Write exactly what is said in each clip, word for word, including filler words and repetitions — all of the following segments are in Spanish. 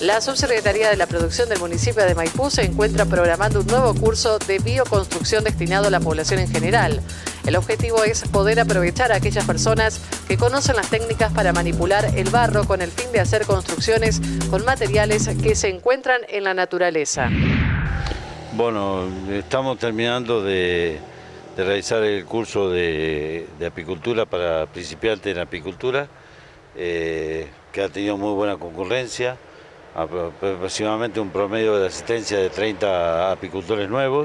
La Subsecretaría de la Producción del municipio de Maipú se encuentra programando un nuevo curso de bioconstrucción destinado a la población en general. El objetivo es poder aprovechar a aquellas personas que conocen las técnicas para manipular el barro con el fin de hacer construcciones con materiales que se encuentran en la naturaleza. Bueno, estamos terminando de, de realizar el curso de, de apicultura para principiantes en apicultura, eh, que ha tenido muy buena concurrencia. Aproximadamente un promedio de asistencia de treinta apicultores nuevos,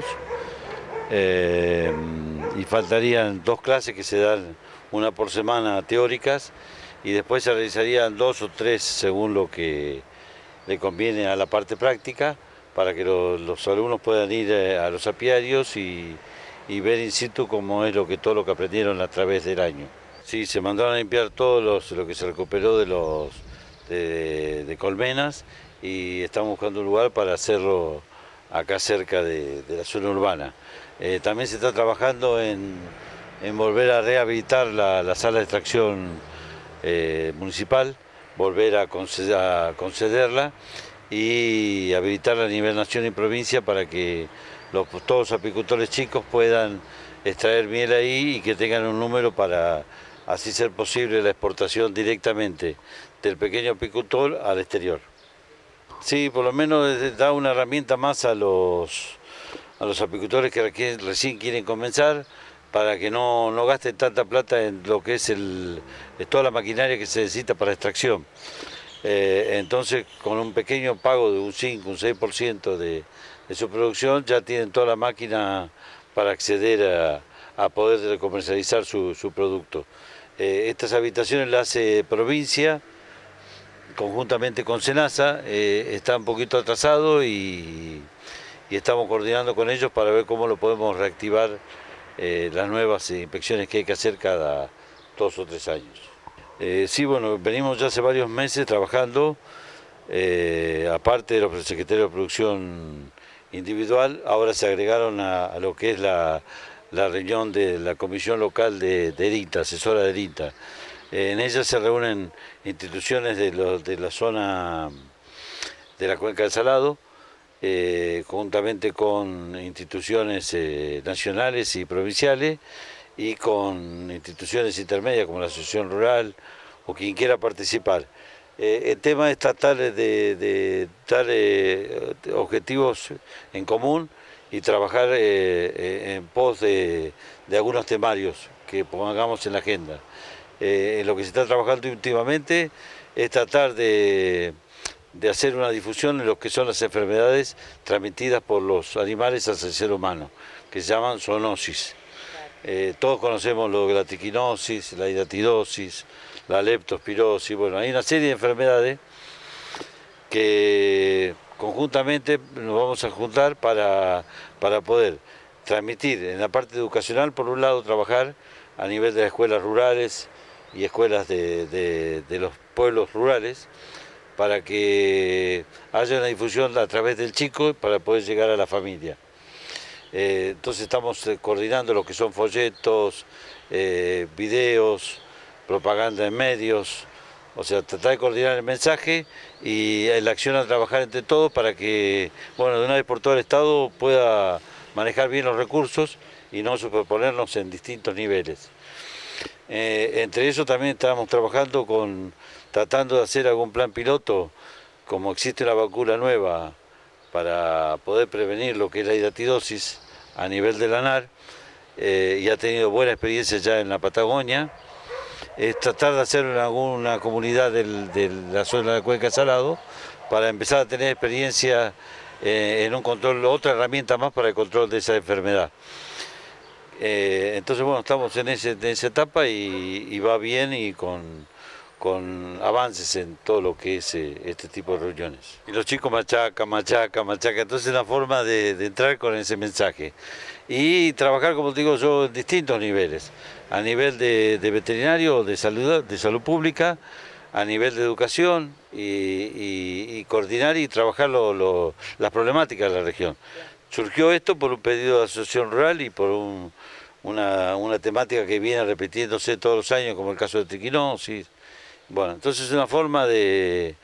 eh, y faltarían dos clases que se dan una por semana teóricas y después se realizarían dos o tres según lo que le conviene a la parte práctica para que los, los alumnos puedan ir a los apiarios y, y ver in situ cómo es lo que, todo lo que aprendieron a través del año. Sí, se mandaron a limpiar todo los, lo que se recuperó de los De, de colmenas y estamos buscando un lugar para hacerlo acá cerca de, de la zona urbana. Eh, también se está trabajando en, en volver a rehabilitar la, la sala de extracción eh, municipal, volver a, conceder, a concederla y habilitarla a nivel nación y provincia para que los, todos los apicultores chicos puedan extraer miel ahí y que tengan un número para así ser posible la exportación directamente del pequeño apicultor al exterior. Sí, por lo menos da una herramienta más a los, a los apicultores que recién quieren comenzar para que no, no gasten tanta plata en lo que es el, toda la maquinaria que se necesita para extracción. Eh, entonces, con un pequeño pago de un cinco, un seis por ciento de, de su producción, ya tienen toda la máquina para acceder a, a poder comercializar su, su producto. Eh, estas habitaciones las hace provincia, conjuntamente con SENASA, eh, está un poquito atrasado y, y estamos coordinando con ellos para ver cómo lo podemos reactivar, eh, las nuevas inspecciones que hay que hacer cada dos o tres años. Eh, sí, bueno, venimos ya hace varios meses trabajando, eh, aparte de los secretarios de producción individual, ahora se agregaron a, a lo que es la, la reunión de la comisión local de, de ERINTA, asesora de ERINTA. Eh, en ella se reúnen instituciones de, lo, de la zona de la Cuenca del Salado, eh, conjuntamente con instituciones eh, nacionales y provinciales y con instituciones intermedias como la Asociación Rural o quien quiera participar. Eh, el tema es tratar de, de dar eh, objetivos en común y trabajar eh, en pos de, de algunos temarios que pongamos en la agenda. Eh, lo que se está trabajando últimamente es tratar de, de hacer una difusión en lo que son las enfermedades transmitidas por los animales hacia el ser humano, que se llaman zoonosis. Eh, todos conocemos lo de la triquinosis, la hidatidosis, la leptospirosis. Bueno, hay una serie de enfermedades que conjuntamente nos vamos a juntar para, para poder transmitir en la parte educacional, por un lado, trabajar a nivel de las escuelas rurales y escuelas de, de, de los pueblos rurales, para que haya una difusión a través del chico para poder llegar a la familia. Eh, entonces estamos eh, coordinando lo que son folletos, eh, videos, propaganda en medios, o sea, tratar de coordinar el mensaje y la acción a trabajar entre todos para que, bueno, de una vez por todo el Estado pueda manejar bien los recursos y no superponernos en distintos niveles. Eh, entre eso también estamos trabajando con, tratando de hacer algún plan piloto, como existe una vacuna nueva para poder prevenir lo que es la hidatidosis a nivel de lanar, eh, y ha tenido buena experiencia ya en la Patagonia. Es tratar de hacer en alguna comunidad del, de la zona de Cuenca Salado para empezar a tener experiencia eh, en un control, otra herramienta más para el control de esa enfermedad. Eh, entonces, bueno, estamos en, ese, en esa etapa y, y va bien y con, con avances en todo lo que es eh, este tipo de reuniones. Y los chicos machacan, machacan, machacan, entonces es una forma de, de entrar con ese mensaje. Y trabajar, como te digo yo, en distintos niveles, a nivel de, de veterinario, de salud, de salud pública, a nivel de educación y, y, y coordinar y trabajar lo, lo, las problemáticas de la región. Surgió esto por un pedido de la Asociación Rural y por un, una, una temática que viene repitiéndose todos los años, como el caso de triquinosis. Bueno, entonces es una forma de,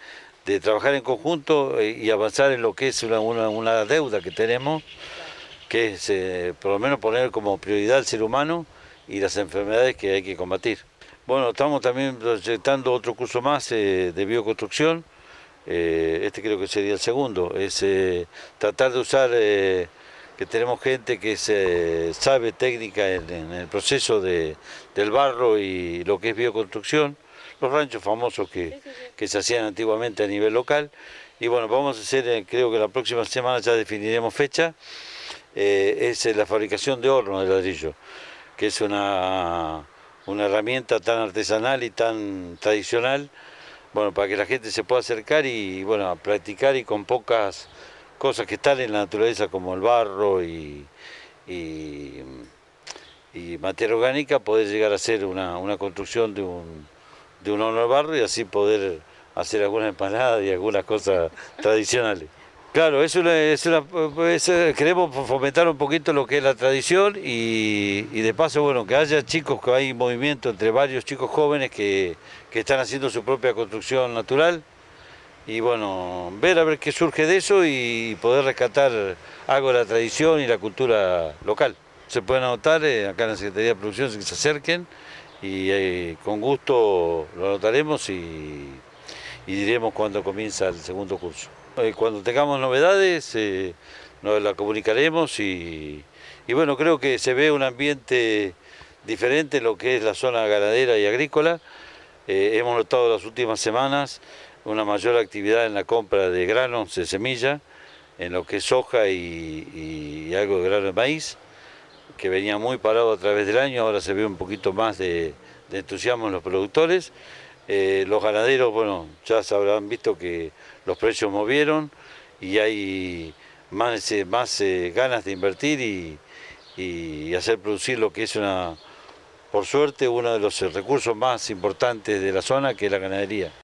de trabajar en conjunto y avanzar en lo que es una, una, una deuda que tenemos, que es eh, por lo menos poner como prioridad al ser humano y las enfermedades que hay que combatir. Bueno, estamos también proyectando otro curso más eh, de bioconstrucción, eh, este creo que sería el segundo, es eh, tratar de usar, eh, que tenemos gente que se, sabe técnica en, en el proceso de, del barro y lo que es bioconstrucción, los ranchos famosos que, que se hacían antiguamente a nivel local, y bueno, vamos a hacer, eh, creo que la próxima semana ya definiremos fecha, eh, es la fabricación de horno de ladrillo, que es una... una herramienta tan artesanal y tan tradicional, bueno, para que la gente se pueda acercar y, bueno, a practicar y con pocas cosas que están en la naturaleza como el barro y, y, y materia orgánica, poder llegar a hacer una, una construcción de un, de un horno de barro y así poder hacer algunas empanadas y algunas cosas tradicionales. Claro, es una, es una, es, queremos fomentar un poquito lo que es la tradición y, y de paso, bueno, que haya chicos, que hay movimiento entre varios chicos jóvenes que, que están haciendo su propia construcción natural y bueno, ver a ver qué surge de eso y poder rescatar algo de la tradición y la cultura local. Se pueden anotar eh, acá en la Secretaría de Producción, que se acerquen y eh, con gusto lo anotaremos y, y diremos cuándo comienza el segundo curso. Cuando tengamos novedades eh, nos la comunicaremos y, y bueno, creo que se ve un ambiente diferente en lo que es la zona ganadera y agrícola. Eh, hemos notado las últimas semanas una mayor actividad en la compra de granos de semilla, en lo que es soja y, y algo de grano de maíz, que venía muy parado a través del año, ahora se ve un poquito más de, de entusiasmo en los productores. Eh, los ganaderos, bueno, ya se habrán visto que los precios movieron y hay más, más eh, ganas de invertir y, y hacer producir lo que es una, por suerte, uno de los recursos más importantes de la zona, que es la ganadería.